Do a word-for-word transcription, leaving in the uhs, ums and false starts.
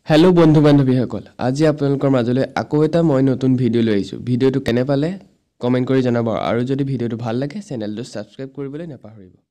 hello बंधु बान्धवीসকল আজি আপোনালোকৰ মাজলৈ আকৌ এটা মই নতুন ভিডিও লৈ আহিছো ভিডিওটো কেনে পালে কমেন্ট কৰি জনাব আৰু যদি ভিডিওটো ভাল লাগে চেনেলটো সাবস্ক্ৰাইব কৰিবলৈ নাপাহৰিব